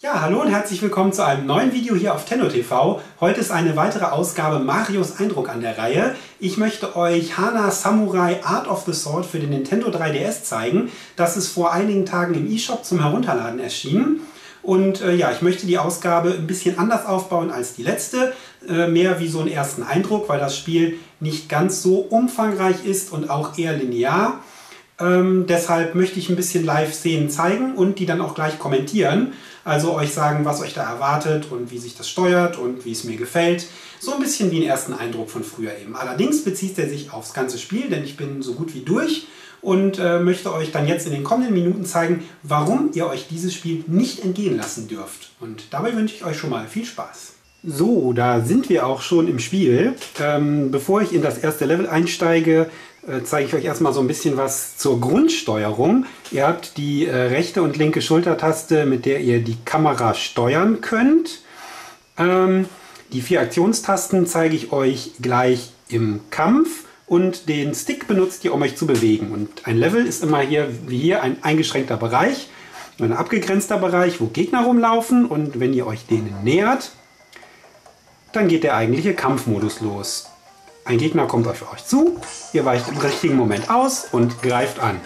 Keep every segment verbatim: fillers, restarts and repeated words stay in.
Ja, hallo und herzlich willkommen zu einem neuen Video hier auf Tenno T V. Heute ist eine weitere Ausgabe Marios Eindruck an der Reihe. Ich möchte euch Hana Samurai Art of the Sword für den Nintendo drei D S zeigen. Das ist vor einigen Tagen im eShop zum Herunterladen erschienen. Und äh, ja, ich möchte die Ausgabe ein bisschen anders aufbauen als die letzte. Äh, mehr wie so einen ersten Eindruck, weil das Spiel nicht ganz so umfangreich ist und auch eher linear. Ähm, deshalb möchte ich ein bisschen Live-Szenen zeigen und die dann auch gleich kommentieren. Also euch sagen, was euch da erwartet und wie sich das steuert und wie es mir gefällt. So ein bisschen wie einen ersten Eindruck von früher eben. Allerdings bezieht er sich aufs ganze Spiel, denn ich bin so gut wie durch und äh, möchte euch dann jetzt in den kommenden Minuten zeigen, warum ihr euch dieses Spiel nicht entgehen lassen dürft. Und dabei wünsche ich euch schon mal viel Spaß. So, da sind wir auch schon im Spiel. Ähm, bevor ich in das erste Level einsteige, äh, zeige ich euch erstmal so ein bisschen was zur Grundsteuerung. Ihr habt die äh, rechte und linke Schultertaste, mit der ihr die Kamera steuern könnt. Ähm, die vier Aktionstasten zeige ich euch gleich im Kampf und den Stick benutzt ihr, um euch zu bewegen. Und ein Level ist immer hier, wie hier, ein eingeschränkter Bereich, ein abgegrenzter Bereich, wo Gegner rumlaufen, und wenn ihr euch denen nähert, dann geht der eigentliche Kampfmodus los. Ein Gegner kommt auf euch zu, ihr weicht im richtigen Moment aus und greift an.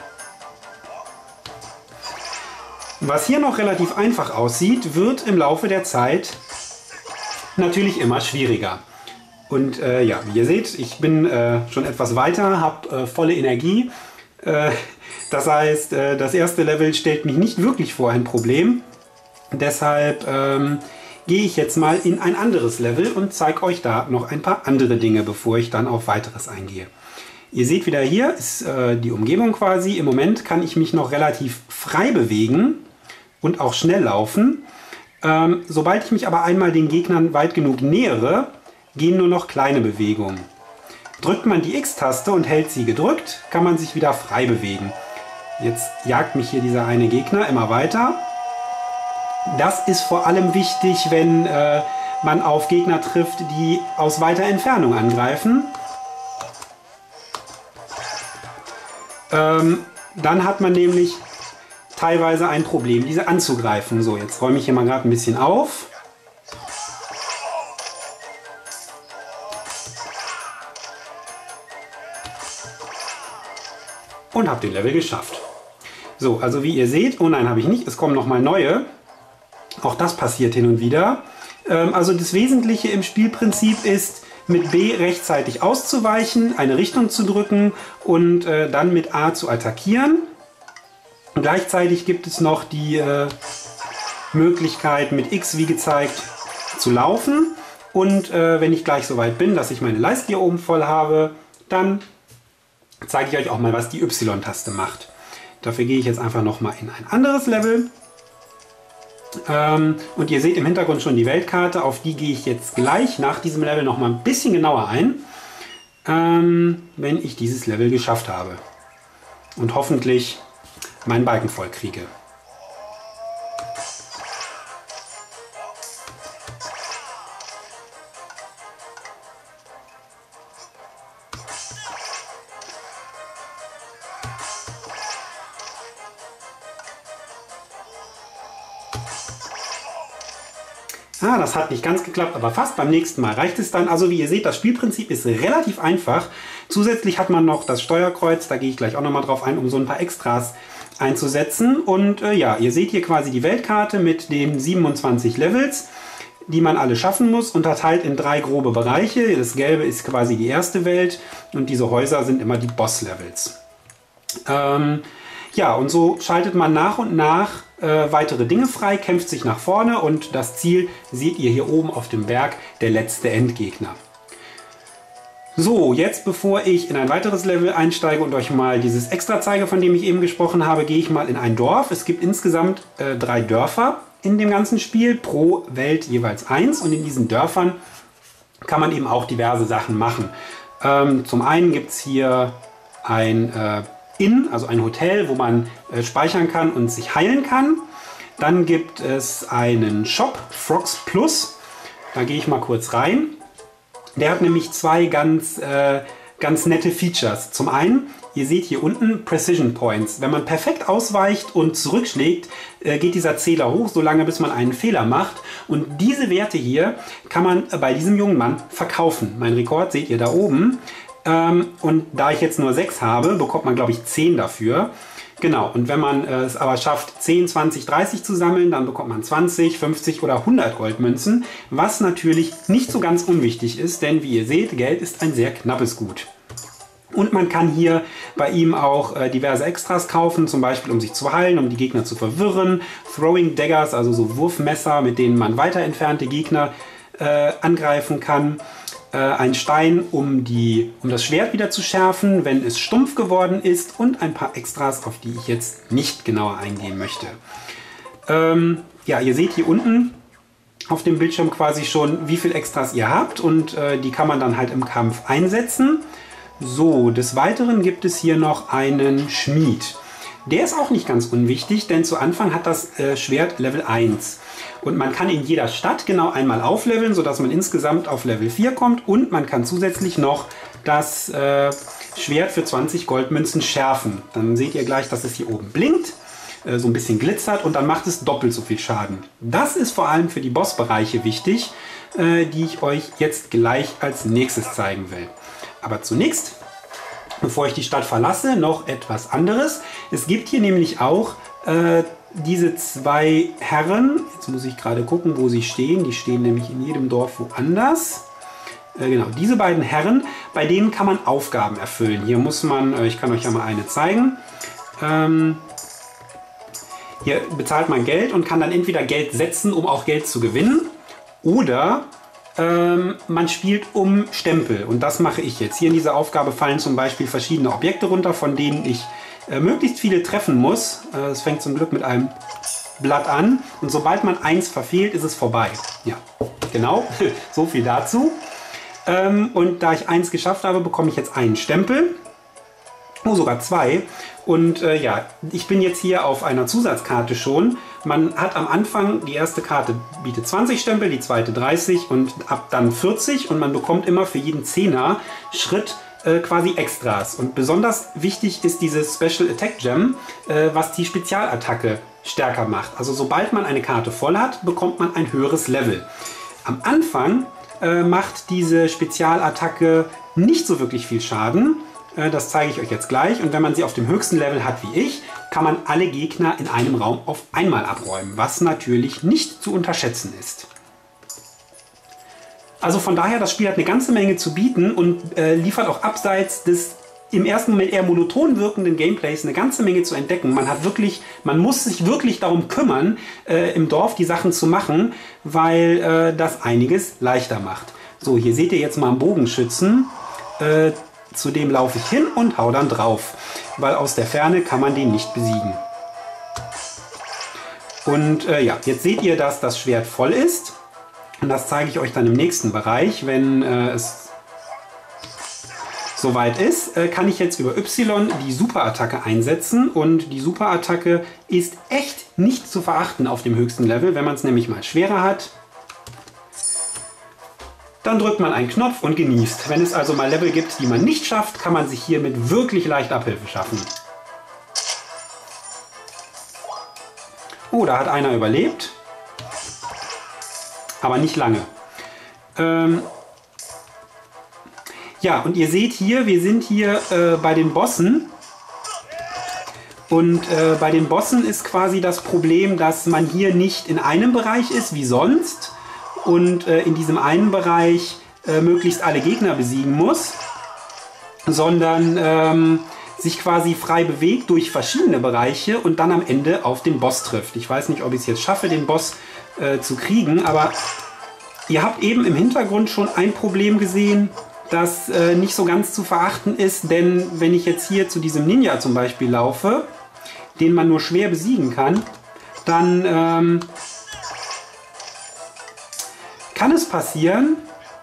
Was hier noch relativ einfach aussieht, wird im Laufe der Zeit natürlich immer schwieriger. Und äh, ja, wie ihr seht, ich bin äh, schon etwas weiter, habe äh, volle Energie. Äh, das heißt, äh, das erste Level stellt mich nicht wirklich vor ein Problem. Deshalb ähm, gehe ich jetzt mal in ein anderes Level und zeige euch da noch ein paar andere Dinge, bevor ich dann auf weiteres eingehe. Ihr seht wieder, hier ist äh, die Umgebung quasi. Im Moment kann ich mich noch relativ frei bewegen und auch schnell laufen. Ähm, sobald ich mich aber einmal den Gegnern weit genug nähere, gehen nur noch kleine Bewegungen. Drückt man die X-Taste und hält sie gedrückt, kann man sich wieder frei bewegen. Jetzt jagt mich hier dieser eine Gegner immer weiter. Das ist vor allem wichtig, wenn äh, man auf Gegner trifft, die aus weiter Entfernung angreifen. Ähm, dann hat man nämlich teilweise ein Problem, diese anzugreifen. So, jetzt räume ich hier mal gerade ein bisschen auf. Und habe den Level geschafft. So, also wie ihr seht, oh nein, habe ich nicht, es kommen nochmal neue. Auch das passiert hin und wieder. Ähm, also das Wesentliche im Spielprinzip ist, mit B rechtzeitig auszuweichen, eine Richtung zu drücken und äh, dann mit A zu attackieren. Und gleichzeitig gibt es noch die äh, Möglichkeit, mit X, wie gezeigt, zu laufen. Und äh, wenn ich gleich so weit bin, dass ich meine Leiste hier oben voll habe, dann zeige ich euch auch mal, was die Y-Taste macht. Dafür gehe ich jetzt einfach nochmal in ein anderes Level. Ähm, und ihr seht im Hintergrund schon die Weltkarte, auf die gehe ich jetzt gleich nach diesem Level noch mal ein bisschen genauer ein, ähm, wenn ich dieses Level geschafft habe. Und hoffentlich meinen Balken voll kriege. Ah, das hat nicht ganz geklappt, aber fast. Beim nächsten Mal reicht es dann. Also wie ihr seht, das Spielprinzip ist relativ einfach. Zusätzlich hat man noch das Steuerkreuz, da gehe ich gleich auch noch mal drauf ein, um so ein paar Extras einzusetzen. Und äh, ja, ihr seht hier quasi die Weltkarte mit den siebenundzwanzig Levels, die man alle schaffen muss, unterteilt in drei grobe Bereiche. Das Gelbe ist quasi die erste Welt und diese Häuser sind immer die Boss-Levels. Ähm, ja, und so schaltet man nach und nach äh, weitere Dinge frei, kämpft sich nach vorne und das Ziel seht ihr hier oben auf dem Berg, der letzte Endgegner. So, jetzt bevor ich in ein weiteres Level einsteige und euch mal dieses Extra zeige, von dem ich eben gesprochen habe, gehe ich mal in ein Dorf. Es gibt insgesamt äh, drei Dörfer in dem ganzen Spiel, pro Welt jeweils eins, und in diesen Dörfern kann man eben auch diverse Sachen machen. Ähm, zum einen gibt es hier ein äh, Inn, also ein Hotel, wo man äh, speichern kann und sich heilen kann. Dann gibt es einen Shop, Frogs Plus. Da gehe ich mal kurz rein. Der hat nämlich zwei ganz, äh, ganz nette Features. Zum einen Ihr seht hier unten Precision Points. Wenn man perfekt ausweicht und zurückschlägt, äh, geht dieser Zähler hoch, solange bis man einen Fehler macht. Und diese Werte hier kann man bei diesem jungen Mann verkaufen. Mein Rekord seht ihr da oben. Ähm, und da ich jetzt nur sechs habe, bekommt man, glaube ich, zehn dafür. Genau, und wenn man äh, es aber schafft, zehn, zwanzig, dreißig zu sammeln, dann bekommt man zwanzig, fünfzig oder hundert Goldmünzen, was natürlich nicht so ganz unwichtig ist, denn wie ihr seht, Geld ist ein sehr knappes Gut. Und man kann hier bei ihm auch äh, diverse Extras kaufen, zum Beispiel um sich zu heilen, um die Gegner zu verwirren, Throwing Daggers, also so Wurfmesser, mit denen man weiter entfernte Gegner äh, angreifen kann. Ein Stein, um, die, um das Schwert wieder zu schärfen, wenn es stumpf geworden ist, und ein paar Extras, auf die ich jetzt nicht genauer eingehen möchte. Ähm, ja, ihr seht hier unten auf dem Bildschirm quasi schon, wie viel Extras ihr habt, und äh, die kann man dann halt im Kampf einsetzen. So, des Weiteren gibt es hier noch einen Schmied. Der ist auch nicht ganz unwichtig, denn zu Anfang hat das äh, Schwert Level eins. Und man kann in jeder Stadt genau einmal aufleveln, sodass man insgesamt auf Level vier kommt. Und man kann zusätzlich noch das äh, Schwert für zwanzig Goldmünzen schärfen. Dann seht ihr gleich, dass es hier oben blinkt, äh, so ein bisschen glitzert, und dann macht es doppelt so viel Schaden. Das ist vor allem für die Bossbereiche wichtig, äh, die ich euch jetzt gleich als nächstes zeigen will. Aber zunächst, bevor ich die Stadt verlasse, noch etwas anderes. Es gibt hier nämlich auch äh, diese zwei Herren. Jetzt muss ich gerade gucken, wo sie stehen. Die stehen nämlich in jedem Dorf woanders. Äh, genau, diese beiden Herren, bei denen kann man Aufgaben erfüllen. Hier muss man, äh, ich kann euch ja mal eine zeigen. Ähm, hier bezahlt man Geld und kann dann entweder Geld setzen, um auch Geld zu gewinnen, oder ähm, man spielt um Stempel. Und das mache ich jetzt. Hier in dieser Aufgabe fallen zum Beispiel verschiedene Objekte runter, von denen ich äh, möglichst viele treffen muss. Äh, es fängt zum Glück mit einem Blatt an. Und sobald man eins verfehlt, ist es vorbei. Ja, genau. So viel dazu. Ähm, und da ich eins geschafft habe, bekomme ich jetzt einen Stempel. Oh, sogar zwei. Und äh, ja, ich bin jetzt hier auf einer Zusatzkarte schon. Man hat am Anfang, die erste Karte bietet zwanzig Stempel, die zweite dreißig und ab dann vierzig. Und man bekommt immer für jeden Zehner Schritt äh, quasi Extras. Und besonders wichtig ist dieses Special Attack Gem, äh, was die Spezialattacke stärker macht. Also sobald man eine Karte voll hat, bekommt man ein höheres Level. Am Anfang äh, macht diese Spezialattacke nicht so wirklich viel Schaden. Das zeige ich euch jetzt gleich. Und wenn man sie auf dem höchsten Level hat wie ich, kann man alle Gegner in einem Raum auf einmal abräumen, was natürlich nicht zu unterschätzen ist. Also von daher, das Spiel hat eine ganze Menge zu bieten und äh, liefert auch abseits des im ersten Moment eher monoton wirkenden Gameplays eine ganze Menge zu entdecken. Man hat wirklich, man muss sich wirklich darum kümmern, äh, im Dorf die Sachen zu machen, weil äh, das einiges leichter macht. So, hier seht ihr jetzt mal einen Bogenschützen. Äh, Zu dem laufe ich hin und hau dann drauf, weil aus der Ferne kann man den nicht besiegen. Und äh, ja, jetzt seht ihr, dass das Schwert voll ist. Und das zeige ich euch dann im nächsten Bereich. Wenn äh, es soweit ist, äh, kann ich jetzt über Y die Superattacke einsetzen. Und die Superattacke ist echt nicht zu verachten auf dem höchsten Level, wenn man es nämlich mal schwerer hat. Dann drückt man einen Knopf und genießt. Wenn es also mal Level gibt, die man nicht schafft, kann man sich hiermit wirklich leicht Abhilfe schaffen. Oh, da hat einer überlebt. Aber nicht lange. Ähm ja, und ihr seht hier, wir sind hier äh, bei den Bossen. Und äh, bei den Bossen ist quasi das Problem, dass man hier nicht in einem Bereich ist wie sonst und äh, in diesem einen Bereich äh, möglichst alle Gegner besiegen muss, sondern ähm, sich quasi frei bewegt durch verschiedene Bereiche und dann am Ende auf den Boss trifft. Ich weiß nicht, ob ich es jetzt schaffe, den Boss äh, zu kriegen, aber ihr habt eben im Hintergrund schon ein Problem gesehen, das äh, nicht so ganz zu verachten ist, denn wenn ich jetzt hier zu diesem Ninja zum Beispiel laufe, den man nur schwer besiegen kann, dann ähm, kann es passieren,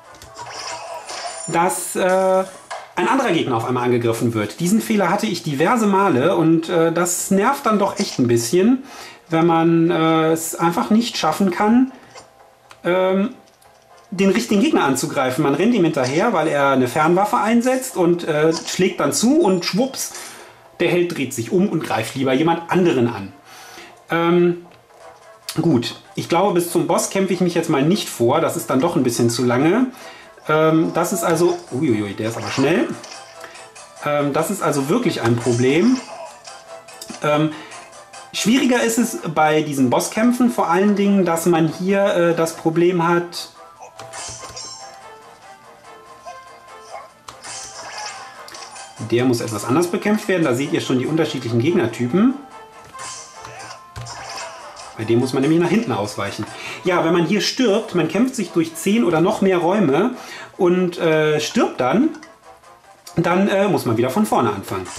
dass äh, ein anderer Gegner auf einmal angegriffen wird. Diesen Fehler hatte ich diverse Male und äh, das nervt dann doch echt ein bisschen, wenn man äh, es einfach nicht schaffen kann, ähm, den richtigen Gegner anzugreifen. Man rennt ihm hinterher, weil er eine Fernwaffe einsetzt und äh, schlägt dann zu und schwupps, der Held dreht sich um und greift lieber jemand anderen an. Ähm, gut, ich glaube, bis zum Boss kämpfe ich mich jetzt mal nicht vor. Das ist dann doch ein bisschen zu lange. Ähm, das ist also... Uiuiui, der ist aber schnell. Ähm, das ist also wirklich ein Problem. Ähm, schwieriger ist es bei diesen Bosskämpfen vor allen Dingen, dass man hier äh, das Problem hat... Der muss etwas anders bekämpft werden. Da seht ihr schon die unterschiedlichen Gegnertypen. Bei dem muss man nämlich nach hinten ausweichen. Ja, wenn man hier stirbt, man kämpft sich durch zehn oder noch mehr Räume und äh, stirbt dann, dann äh, muss man wieder von vorne anfangen.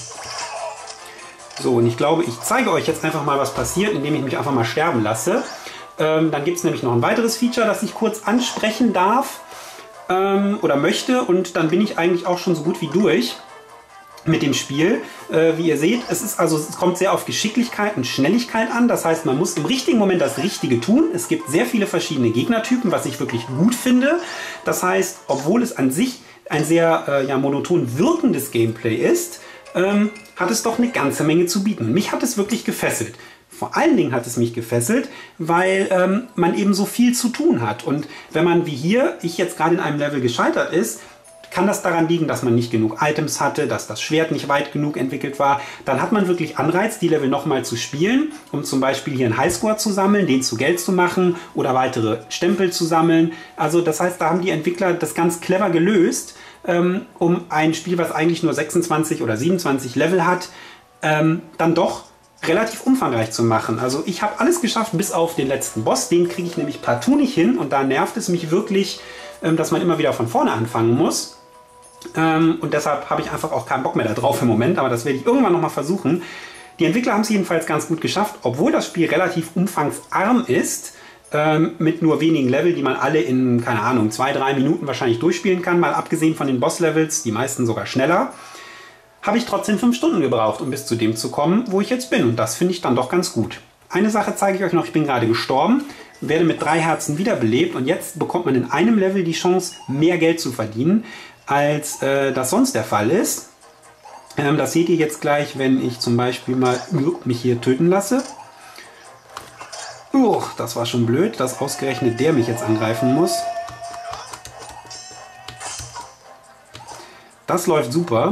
So, und ich glaube, ich zeige euch jetzt einfach mal, was passiert, indem ich mich einfach mal sterben lasse. Ähm, dann gibt es nämlich noch ein weiteres Feature, das ich kurz ansprechen darf ähm, oder möchte. Und dann bin ich eigentlich auch schon so gut wie durch mit dem Spiel. Äh, wie ihr seht, es ist also, es kommt sehr auf Geschicklichkeit und Schnelligkeit an. Das heißt, man muss im richtigen Moment das Richtige tun. Es gibt sehr viele verschiedene Gegnertypen, was ich wirklich gut finde. Das heißt, obwohl es an sich ein sehr äh, ja, monoton wirkendes Gameplay ist, ähm, hat es doch eine ganze Menge zu bieten. Mich hat es wirklich gefesselt. Vor allen Dingen hat es mich gefesselt, weil ähm, man eben so viel zu tun hat. Und wenn man wie hier, ich jetzt gerade in einem Level gescheitert ist, kann das daran liegen, dass man nicht genug Items hatte, dass das Schwert nicht weit genug entwickelt war. Dann hat man wirklich Anreiz, die Level nochmal zu spielen, um zum Beispiel hier einen Highscore zu sammeln, den zu Geld zu machen oder weitere Stempel zu sammeln. Also das heißt, da haben die Entwickler das ganz clever gelöst, ähm, um ein Spiel, was eigentlich nur sechsundzwanzig oder siebenundzwanzig Level hat, ähm, dann doch relativ umfangreich zu machen. Also ich habe alles geschafft, bis auf den letzten Boss. Den kriege ich nämlich partout nicht hin und da nervt es mich wirklich, ähm, dass man immer wieder von vorne anfangen muss. Ähm, und deshalb habe ich einfach auch keinen Bock mehr da drauf im Moment, aber das werde ich irgendwann nochmal versuchen. Die Entwickler haben es jedenfalls ganz gut geschafft, obwohl das Spiel relativ umfangsarm ist, ähm, mit nur wenigen Level, die man alle in, keine Ahnung, zwei, drei Minuten wahrscheinlich durchspielen kann, mal abgesehen von den Boss-Levels, die meisten sogar schneller, habe ich trotzdem fünf Stunden gebraucht, um bis zu dem zu kommen, wo ich jetzt bin. Und das finde ich dann doch ganz gut. Eine Sache zeige ich euch noch, ich bin gerade gestorben, werde mit drei Herzen wiederbelebt und jetzt bekommt man in einem Level die Chance, mehr Geld zu verdienen, als äh, das sonst der Fall ist. Ähm, das seht ihr jetzt gleich, wenn ich zum Beispiel mal uh, mich hier töten lasse. Uh, das war schon blöd, dass ausgerechnet der mich jetzt angreifen muss. Das läuft super.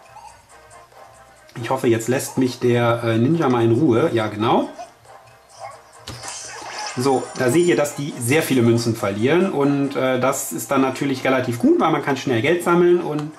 Ich hoffe, jetzt lässt mich der äh, Ninja mal in Ruhe. Ja, genau. So, da seht ihr, dass die sehr viele Münzen verlieren und äh, das ist dann natürlich relativ gut, weil man kann schnell Geld sammeln und...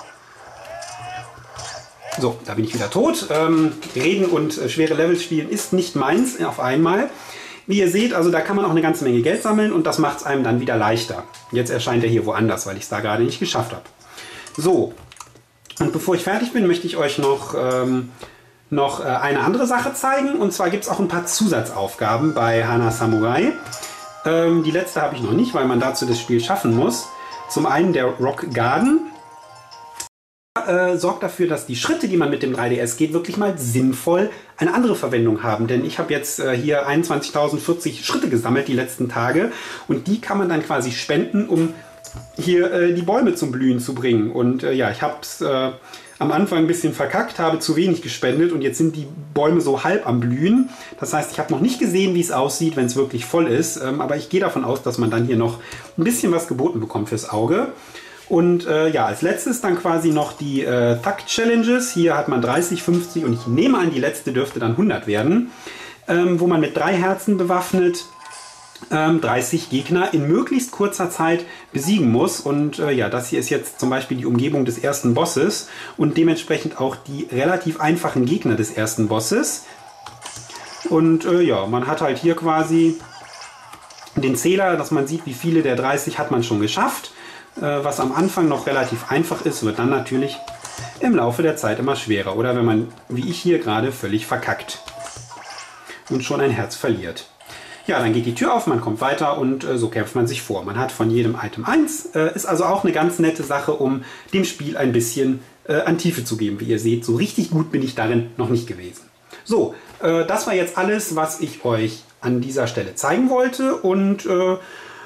So, da bin ich wieder tot. Ähm, reden und äh, schwere Levels spielen ist nicht meins auf einmal. Wie ihr seht, also da kann man auch eine ganze Menge Geld sammeln und das macht es einem dann wieder leichter. Jetzt erscheint er hier woanders, weil ich es da gerade nicht geschafft habe. So, und bevor ich fertig bin, möchte ich euch noch... Ähm, noch äh, eine andere Sache zeigen. Und zwar gibt es auch ein paar Zusatzaufgaben bei Hana Samurai. Ähm, die letzte habe ich noch nicht, weil man dazu das Spiel schaffen muss. Zum einen der Rock Garden. Äh, sorgt dafür, dass die Schritte, die man mit dem drei D S geht, wirklich mal sinnvoll eine andere Verwendung haben. Denn ich habe jetzt äh, hier einundzwanzigtausendvierzig Schritte gesammelt die letzten Tage. Und die kann man dann quasi spenden, um hier äh, die Bäume zum Blühen zu bringen. Und äh, ja, ich habe es... Äh, am Anfang ein bisschen verkackt, habe zu wenig gespendet und jetzt sind die Bäume so halb am Blühen. Das heißt, ich habe noch nicht gesehen, wie es aussieht, wenn es wirklich voll ist. Ähm, aber ich gehe davon aus, dass man dann hier noch ein bisschen was geboten bekommt fürs Auge. Und äh, ja, als letztes dann quasi noch die äh, Thug-Challenges. Hier hat man dreißig, fünfzig und ich nehme an, die letzte dürfte dann hundert werden. Ähm, wo man mit drei Herzen bewaffnet dreißig Gegner in möglichst kurzer Zeit besiegen muss. Und äh, ja, das hier ist jetzt zum Beispiel die Umgebung des ersten Bosses und dementsprechend auch die relativ einfachen Gegner des ersten Bosses. Und äh, ja, man hat halt hier quasi den Zähler, dass man sieht, wie viele der dreißig hat man schon geschafft. Äh, was am Anfang noch relativ einfach ist, wird dann natürlich im Laufe der Zeit immer schwerer. Oder wenn man, wie ich hier gerade, völlig verkackt und schon ein Herz verliert. Ja, dann geht die Tür auf, man kommt weiter und äh, so kämpft man sich vor. Man hat von jedem Item eins, äh, ist also auch eine ganz nette Sache, um dem Spiel ein bisschen äh, an Tiefe zu geben. Wie ihr seht, so richtig gut bin ich darin noch nicht gewesen. So, äh, das war jetzt alles, was ich euch an dieser Stelle zeigen wollte und äh,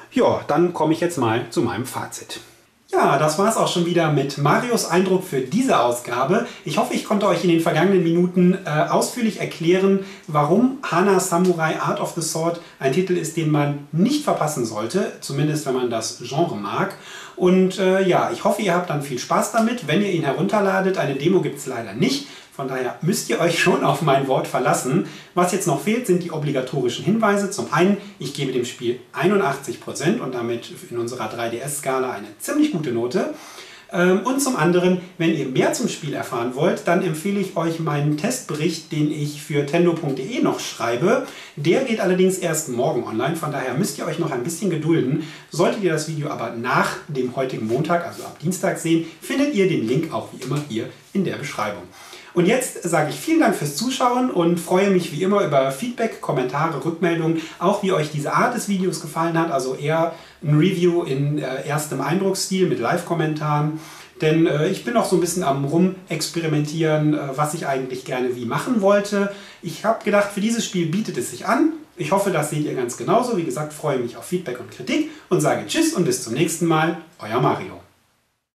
Ja, dann komme ich jetzt mal zu meinem Fazit. Ja, das war es auch schon wieder mit Marios Eindruck für diese Ausgabe. Ich hoffe, ich konnte euch in den vergangenen Minuten äh, ausführlich erklären, warum Hana Samurai Art of the Sword ein Titel ist, den man nicht verpassen sollte, zumindest wenn man das Genre mag. Und äh, ja, ich hoffe, ihr habt dann viel Spaß damit, wenn ihr ihn herunterladet. Eine Demo gibt es leider nicht. Von daher müsst ihr euch schon auf mein Wort verlassen. Was jetzt noch fehlt, sind die obligatorischen Hinweise. Zum einen, ich gebe dem Spiel einundachtzig Prozent und damit in unserer drei D S-Skala eine ziemlich gute Note. Und zum anderen, wenn ihr mehr zum Spiel erfahren wollt, dann empfehle ich euch meinen Testbericht, den ich für tendo punkt de noch schreibe. Der geht allerdings erst morgen online, von daher müsst ihr euch noch ein bisschen gedulden. Solltet ihr das Video aber nach dem heutigen Montag, also ab Dienstag sehen, findet ihr den Link auch wie immer hier in der Beschreibung. Und jetzt sage ich vielen Dank fürs Zuschauen und freue mich wie immer über Feedback, Kommentare, Rückmeldungen, auch wie euch diese Art des Videos gefallen hat, also eher ein Review in äh, erstem Eindrucksstil mit Live-Kommentaren. Denn äh, ich bin noch so ein bisschen am Rumexperimentieren, äh, was ich eigentlich gerne wie machen wollte. Ich habe gedacht, für dieses Spiel bietet es sich an. Ich hoffe, das seht ihr ganz genauso. Wie gesagt, freue mich auf Feedback und Kritik und sage Tschüss und bis zum nächsten Mal. Euer Mario.